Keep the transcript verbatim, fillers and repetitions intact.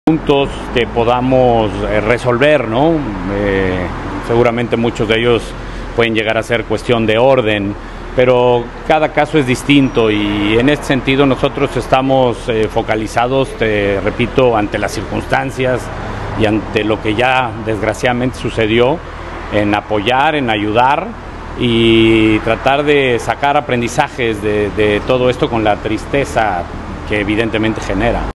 puntos que podamos eh, resolver, ¿no? Eh, seguramente muchos de ellos pueden llegar a ser cuestión de orden, pero cada caso es distinto y en este sentido nosotros estamos eh, focalizados, te repito, ante las circunstancias y ante lo que ya desgraciadamente sucedió, en apoyar, en ayudar y tratar de sacar aprendizajes de, de todo esto con la tristeza que evidentemente genera.